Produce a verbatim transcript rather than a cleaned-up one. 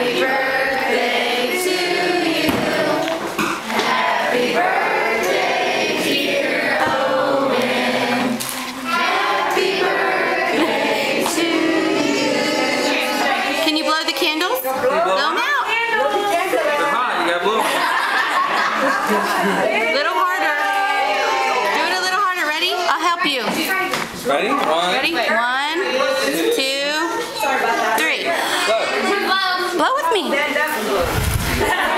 Happy birthday to you. Happy birthday, dear Owen. Happy birthday to you. Can you blow the candles? Blow them out. They're hot. You gotta blow them. A little harder. Do it a little harder. Ready? I'll help you. Ready? One. Ready? One, two, three. Blow. Blow with me.